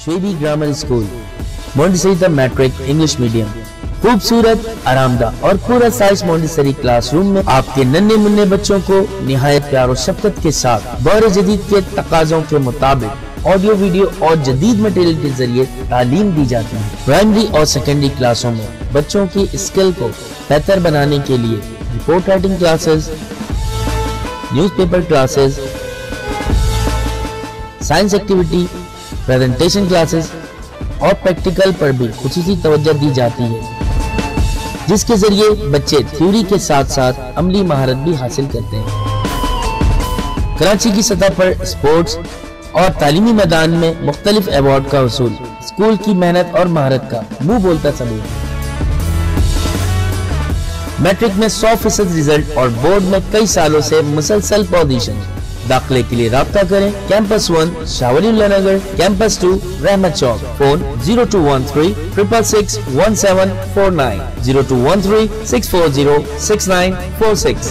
श्वेबी grammar school, Montessori the matric English medium. खूबसूरत, आरामदाह और पूरा साइज मोंटेसरी क्लासरूम में आपके नन्हे मुन्ने बच्चों को निहायत प्यार और शफकत के साथ दौर जदीद के तकाज़ों के मुताबिक ऑडियो, वीडियो और जदीद मटेरियल के जरिए तालीम दी जाती है। प्राइमरी और सेकेंडरी क्लासों में बच्चों की स्किल को बेहतर बनाने के लिए report writing classes, newspaper classes, science activity, presentation classes और प्रैक्टिकल पर भी खुसूसी तवज्जो दी जाती है, जिसके जरिए बच्चे थ्योरी के साथ साथ अमली महारत भी हासिल करते हैं। कराची की सतह पर स्पोर्ट्स और तालीमी मैदान में मुख्तलिफ अवार्ड का वसूल स्कूल की मेहनत और महारत का मुंह बोलता सबूत है। मैट्रिक में 100% रिजल्ट और बोर्ड में कई सालों से मुसलसल पोजीशन। दाखिले के लिए राब्ता करें कैंपस 1 शावलीउल्लाह नगर, कैंपस 2 रहमत चौक। फोन 0213 666 1749, 0213 640 6946।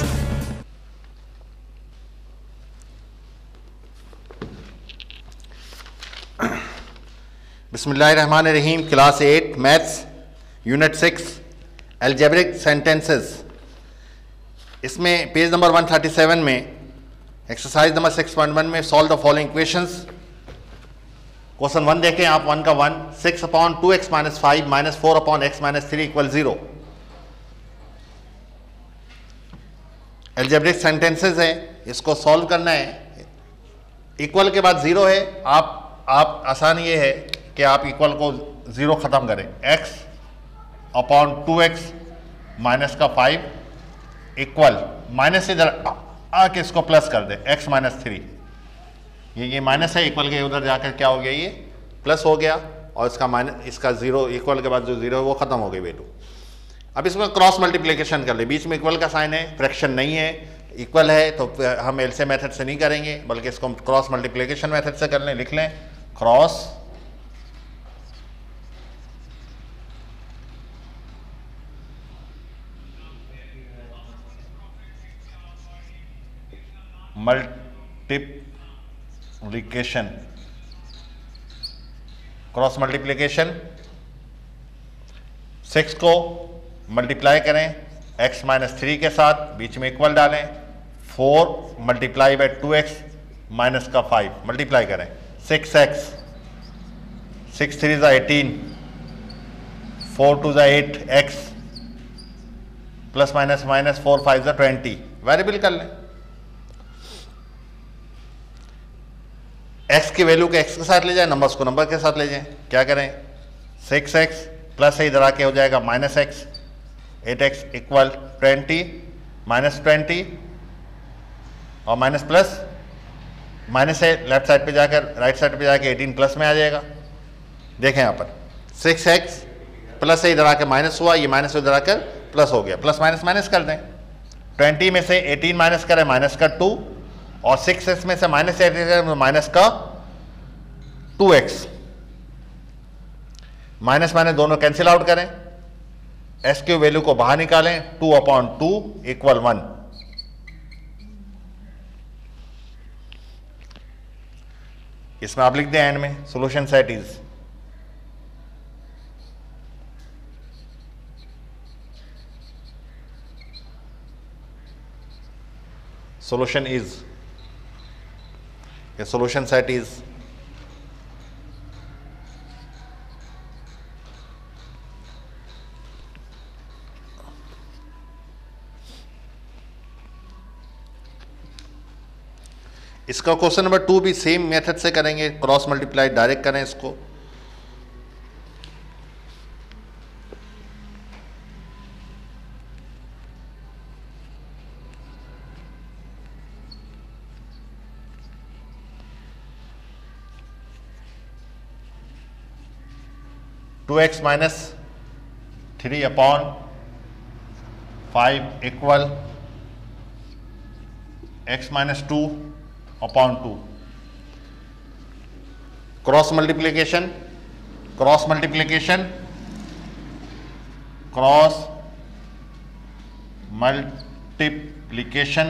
बिस्मिल्लाहिर्रहमानिर्रहीम। Class 8 maths unit 6 algebraic sentences. इसमें पेज नंबर 137 में एक्सरसाइज नंबर 6.1 में solve the following equations. Question 1 देखें आप। 1 का 1, 6/2x - 5 - 4/x - 3 = 0। अलजेब्रिक सेंटेंसेस है, इसको सॉल्व करना है। इक्वल के बाद 0 है। आप आसान ये है कि आप इक्वल को 0 ख़त्म करें। x/2x - 5 इक्वल माइनस इधर आके इसको प्लस कर दे, x - 3। ये माइनस है, इक्वल के उधर जाकर क्या हो गया, ये प्लस हो गया और इसका 0 इक्वल के बाद जो 0 है वो ख़त्म हो गई वैल्यू। अब इसमें क्रॉस मल्टीप्लिकेशन कर ले। बीच में इक्वल का साइन है, फ्रैक्शन नहीं है। इक्वल है तो हम एलसीएम मेथड से नहीं करेंगे बल्कि इसको हम क्रॉस मल्टीप्लिकेशन मेथड से कर लें। लिख लें क्रॉस मल्टीप्लिकेशन। क्रॉस मल्टीप्लिकेशन 6 को मल्टीप्लाई करें x - 3 के साथ, बीच में इक्वल डालें। 4 × 2x - 5 मल्टीप्लाई करें। 6x, 6 3 = 18, 4 2 = 8x plus minus minus 4 5 = 20। Variable कर लें। x की वैल्यू के x के साथ ले जाए, नंबर्स को नंबर के साथ ले जाएं। क्या करें, 6x प्लस है इधर आके हो जाएगा -x, 8x = 20 -20 और माइनस प्लस माइनस है लेफ्ट साइड पे जाकर राइट साइड पे जाकर 18 प्लस में आ जाएगा। देखें यहाँ पर 6x प्लस है इधर आकर माइनस हुआ, ये माइनस इधर आकर प्लस हो गया। प्लस माइनस माइनस कर दें। 20 में से 18 माइनस करें, माइनस का 2 और 6x में से माइनस माइनस का 2x। माइनस माइनस दोनों कैंसिल आउट करें। s की वैल्यू को बाहर निकालें। 2/2 = 1। इसमें आप लिख दें एंड में solution set is solution is a solution set is इसका क्वेश्चन नंबर 2 भी सेम मेथड से करेंगे। क्रॉस मल्टीप्लाई डायरेक्ट करें इसको। (2x - 3/5 = x - 2/2) cross multiplication cross multiplication cross multiplication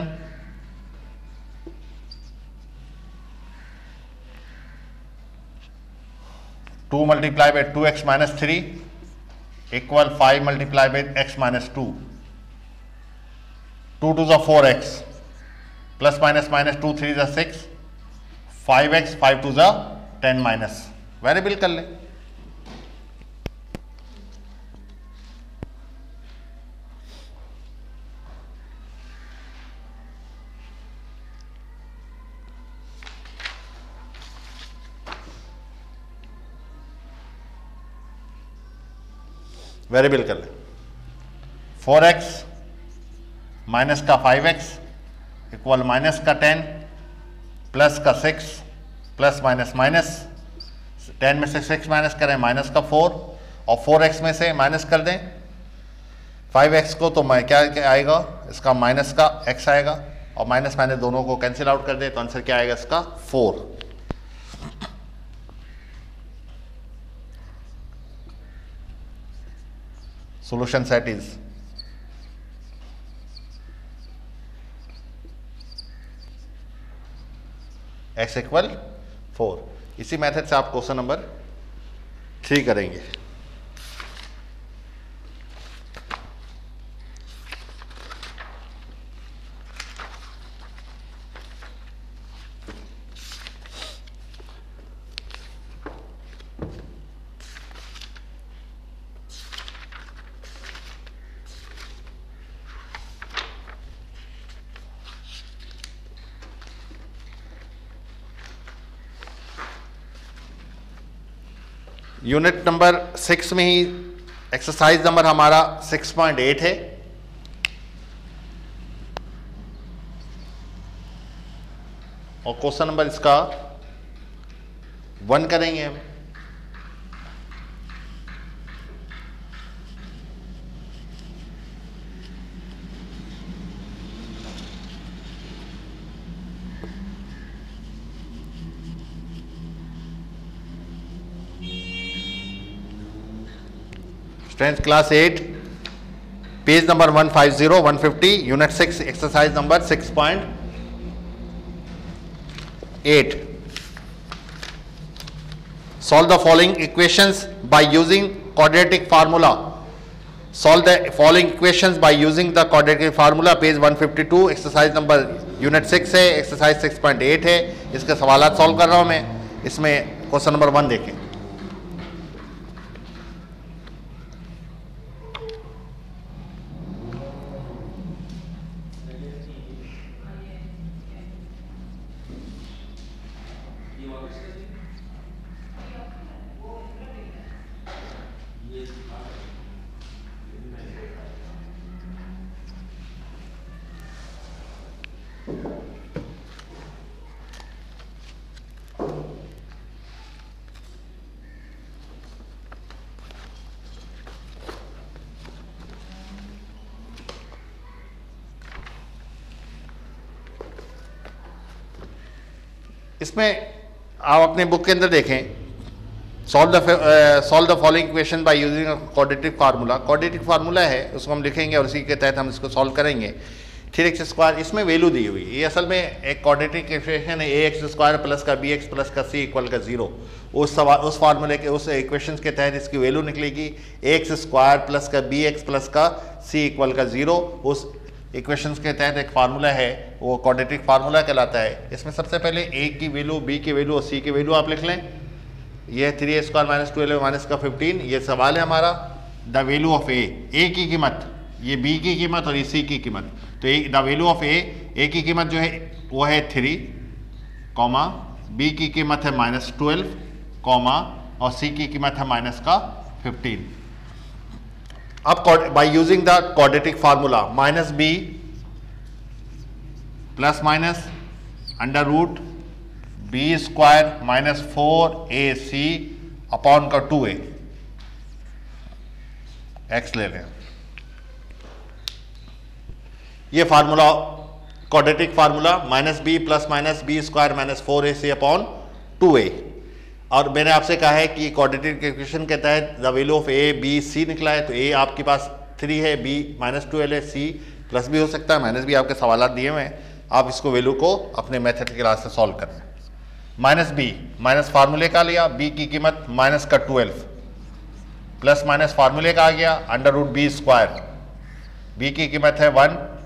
2 multiply by 2x minus 3 equal 5 multiply by x minus 2, 2 two ज़ा 4x plus minus minus 2 3 ज़ा 6, 5x 5 to ज़ा 10 minus, variable कर ले। Variable कर ले। 4x माइनस का 5x इक्वल माइनस का 10 plus का 6 प्लस माइनस माइनस, 10 में से 6 माइनस करें माइनस का 4 और 4x में से माइनस कर दें 5x को, तो मैं क्या आएगा इसका माइनस का x आएगा और माइनस माइनस दोनों को कैंसिल आउट कर दे तो आंसर क्या आएगा इसका 4। Solution set is x equal 4। इसी मेथड से आप क्वेश्चन नंबर 3 करेंगे। यूनिट नंबर 6 में ही एक्सरसाइज नंबर हमारा 6.8 है। और क्वेश्चन नंबर इसका 1 करेंगे हम। Strength class 8 page number 150 150 unit 6 exercise number 6.8। Solve the following equations by using quadratic formula. Solve the following equations by using the quadratic formula, page 152 exercise number unit 6 है, exercise 6.8 है। इसके सवालात solve कर रहा हूं मैं। इसमें क्वेश्चन नंबर 1 देखें। इसमें आप अपने बुक के अंदर देखें, solve the following equation by using quadratic formula. Quadratic formula है, उसको हम लिखेंगे और उसी के तहत हम इसको सॉल्व करेंगे। 3x², इसमें वैल्यू दी हुई, ये असल में एक क्वाड्रेटिक इक्वेशन है, ax² प्लस का bx प्लस का c इक्वल का 0। उस फार्मूले के उस इक्वेशन के तहत इसकी वैल्यू निकलेगी ax² प्लस का bx प्लस का c इक्वल का 0। उस इक्वेशंस के तहत एक फार्मूला है, वो क्वाड्रेटिक फार्मूला कहलाता है। इसमें सबसे पहले a की वैल्यू, b की वैल्यू और c की वैल्यू आप लिख लें। ये 3a² माइनस 2a माइनस का 15, ये सवाल है हमारा। द वैल्यू ऑफ a की कीमत, ये b की कीमत और ये c की कीमत। तो द वैल्यू ऑफ a की कीमत जो है वो है 3, b की कीमत है -12, और c की कीमत है माइनस का 15। अब by using the quadratic formula, -b plus minus under root b² minus 4ac upon का 2a, x ले लें। ये formula quadratic formula -b plus minus b² minus 4ac upon 2a। और मैंने आपसे कहा है कि क्वाड्रेटिक इक्वेशन के तहत the value of a b c निकला है। तो a आपके पास 3 है, b -12 है, c प्लस भी हो सकता है, माइनस भी। आपके सवालात दिए हुए हैं, आप इसको वैल्यू को अपने मेथड के क्लास से सॉल्व करें। माइनस बी, माइनस फार्मूले का लिया, बी की कीमत माइनस का 12, प्लस माइनस फार्मूले का आ गया under root B square, B की कीमत है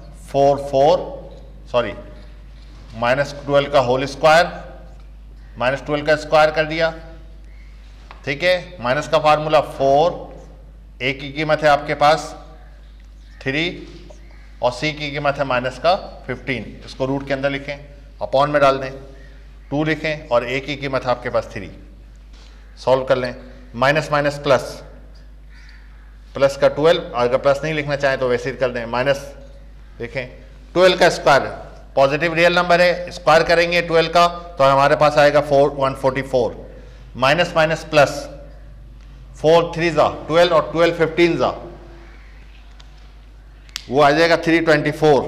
144, सॉरी माइनस 12 का होल स्क्वायर, माइनस 12 का स्क्वायर कर दिया, ठीक है। माइनस का फार्मूला 4, ए की कीमत है आपके पास 3 और सी की कीमत है माइनस का 15, इसको रूट के अंदर लिखें, अपॉन में डाल दें, 2 लिखें और ए की कीमत है आपके पास 3, सॉल्व कर लें। माइनस माइनस प्लस, प्लस का 12, अगर प्लस नहीं लिखना चाहें तो वैसे ही कर दें, माइनस देखें 12 का स्क्वायर पॉजिटिव रियल नंबर है, स्क्वायर करेंगे 12 का तो हमारे पास आएगा 144, माइनस माइनस प्लस, 4 3 जा 12 और 12 15 जा, वो आ जाएगा 324,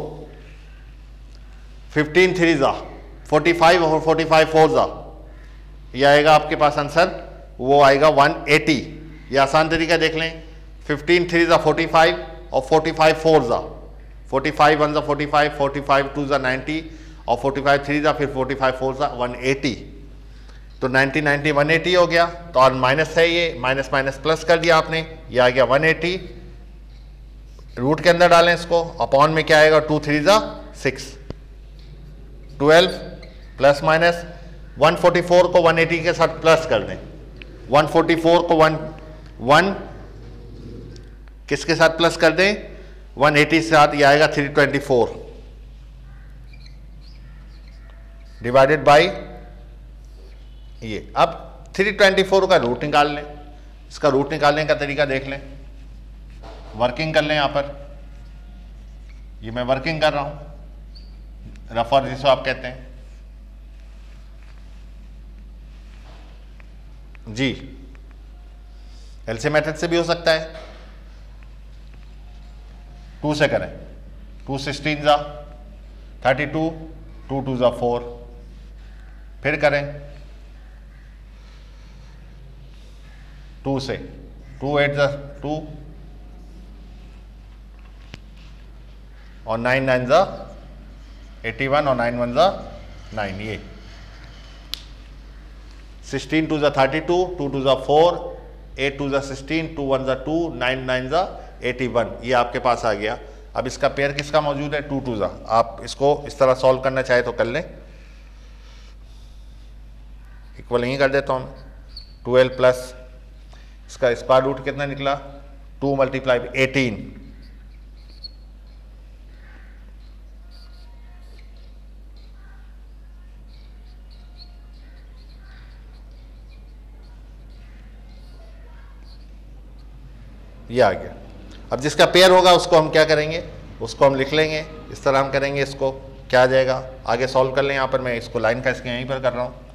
15 3 जा 45 और 45 4 जा, ये आएगा आपके पास आंसर, वो आएगा 180। ये आसान तरीका देख लें, 15 3 जा 45 और 45 4 जा, 45 1 जा 45, 45 2 जा 90 और 45 3 जा फिर 45 4 जा 180, तो 90 90 180 हो गया। तो और माइनस है ये, माइनस माइनस प्लस कर दिया आपने, ये आ गया 180, रूट के अंदर डालें इसको, अपॉन में क्या आएगा 2 3 जा 6, 12 प्लस माइनस 144 को 180 के साथ प्लस कर दें, 144 को 1 किसके साथ प्लस कर दें 180 के साथ, ये आएगा 324 डिवाइडेड बाई ये। अब 324 का रूट निकाल लें, इसका रूट निकालने का तरीका देख लें, वर्किंग कर लें। यहां पर ये मैं वर्किंग कर रहा हूं, रफर जिसको आप कहते हैं जी, एलसीएम मेथड से भी हो सकता है, 2 से करें, 2 16 जा 32, 2 2 जा 4, फिर करें 2 से, 2 8 जा 2 और 9 9 जा 81 और 9 1 जा 9, ये 16 2 जा 32, 2 2 जा 4, 8 2 जा 16, 2 1 जा 2, 9 9 जा 81, ये आपके पास आ गया। अब इसका पेयर किसका मौजूद है 2 2 जा, आप इसको इस तरह सॉल्व करना चाहे तो कर लें, इक्वल यहीं कर देता हूँ, 12 प्लस इसका स्क्वायर रूट कितना निकला 2 मल्टीप्लाई 18, ये आ गया। अब जिसका पेयर होगा उसको हम क्या करेंगे, उसको हम लिख लेंगे, इस तरह हम करेंगे, इसको क्या आ जाएगा, आगे सॉल्व कर लें। यहाँ पर मैं इसको लाइन का इसके यहीं पर कर रहा हूँ,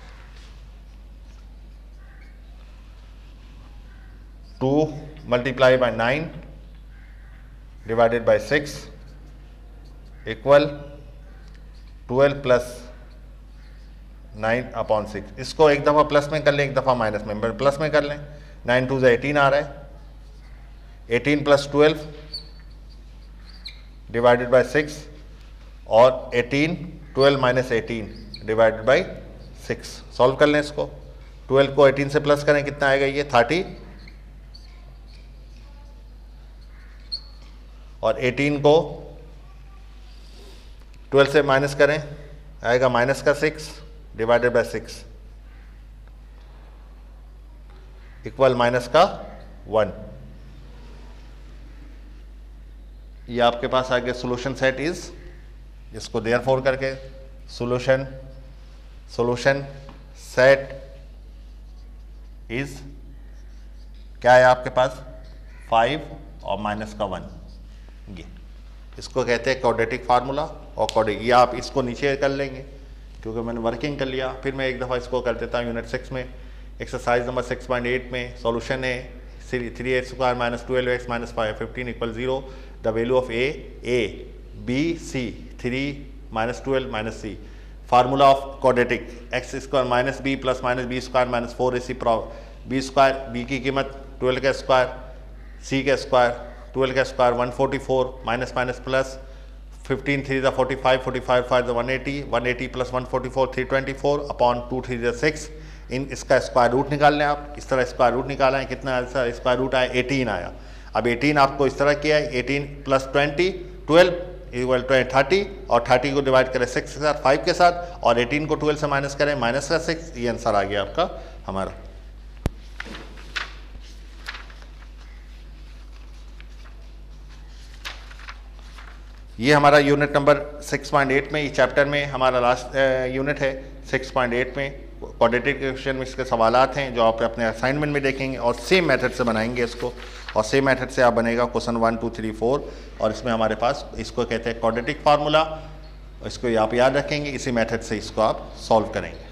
2 multiply by 9 divided by 6 equal 12 plus 9 upon 6, इसको एक दफ़ा प्लस में कर लें, एक दफ़ा माइनस में, प्लस में कर लें, 9 2 जा 18 आ रहा है, 18 प्लस 12 डिवाइडेड बाय 6 और 18 12 माइनस 18 डिवाइडेड बाय 6, सॉल्व कर लें इसको, 12 को 18 से प्लस करें कितना आएगा, ये 30 और 18 को 12 से माइनस करें आएगा माइनस का 6 डिवाइडेड बाय 6 इक्वल माइनस का 1, ये आपके पास आ गया सोल्यूशन सेट इज, इसको देयरफॉर करके सोल्यूशन सेट इज क्या है आपके पास 5 और माइनस का 1, ये इसको कहते हैं क्वाड्रेटिक फार्मूला और क्वाड्रेटिक, ये आप इसको नीचे कर लेंगे क्योंकि मैंने वर्किंग कर लिया। फिर मैं एक दफ़ा इसको कर देता हूँ यूनिट 6 में, एक्सरसाइज नंबर 6.8 में सॉल्यूशन है 3x² minus 12x minus 15 equal 0, the value of a b c 3 minus 12 minus c, formula of quadratic x² minus b plus minus b² minus 4ac, b² b की कीमत 12 का square, c का square 12 का square 144 minus minus plus 15 3 is 45, 45 5 is 180, 180 plus 144 324 अपॉन 2 3 is 6। इन इसका square root निकाल लें आप। इस तरह स्क्वायर रूट निकाला है, कितना आया स्क्वायर रूट आया 18 आया। अब 18 आपको इस तरह किया है, 18 प्लस 20 12 इक्वल 30 और 30 को डिवाइड करें 6 के साथ 5 के साथ और 18 को 12 से माइनस करें माइनस का 6। ये आंसर आ गया आपका हमारा। ये हमारा यूनिट नंबर 6.8 में, ये चैप्टर में हमारा लास्ट यूनिट है। 6.8 में क्वाड्रेटिक इक्वेशन में इसके सवालात हैं जो आप अपने असाइनमेंट में देखेंगे और सेम मेथड से बनाएंगे इसको, और सेम मेथड से आप बनेगा क्वेश्चन 1 2 3 4। और इसमें हमारे पास इसको कहते हैं क्वाड्रेटिक फार्मूला, इसको आप याद रखेंगे, इसी मेथड से इसको आप सॉल्व करेंगे।